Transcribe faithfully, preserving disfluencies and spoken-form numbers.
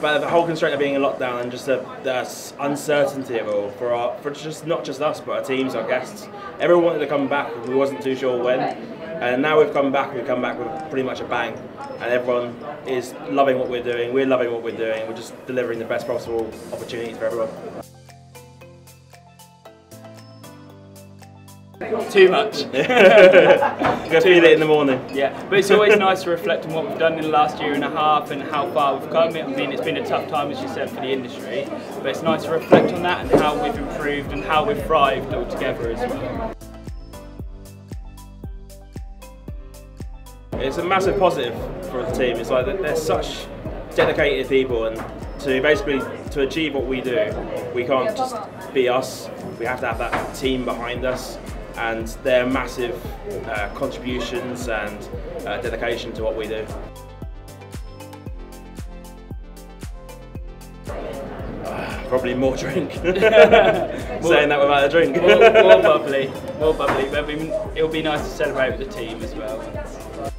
but the whole constraint of being in lockdown and just the, the uncertainty of it all for our, for just not just us, but our teams, our guests. Everyone wanted to come back, we wasn't too sure when. And now we've come back, we've come back with pretty much a bang. And everyone is loving what we're doing, we're loving what we're doing, we're just delivering the best possible opportunities for everyone. Too much. Go feel it in the morning. Yeah, but it's always nice to reflect on what we've done in the last year and a half and how far we've come. I mean, it's been a tough time, as you said, for the industry, but it's nice to reflect on that and how we've improved and how we've thrived all together as well. It's a massive positive for the team. It's like they're such dedicated people, and to basically to achieve what we do, we can't just be us. We have to have that team behind us, and their massive uh, contributions and uh, dedication to what we do. Uh, probably more drink. more, Saying that without a drink. more, more bubbly, more bubbly. But it'll be nice to celebrate with the team as well.